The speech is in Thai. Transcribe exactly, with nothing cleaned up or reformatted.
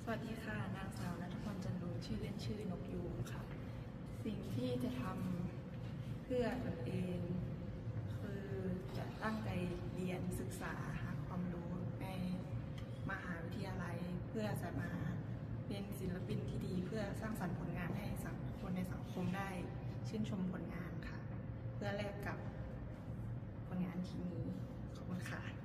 วัสดีค่ะนางสาวณัฐพร จันรูชื่อเล่นชื่อนกยูงค่ะสิ่งที่จะทำเพื่อตนเองคือจะตั้งใจเรียนศึกษาหาความรู้ในมหาวิทยาลัยเพื่อจะมาเป็นศิลปินที่ดีเพื่อสร้างสรรค์ผลงานให้สังคมในสังคมได้ชื่นชมผลงานค่ะเพื่อแลกกับผลงานที่นี้ขอบคุณค่ะ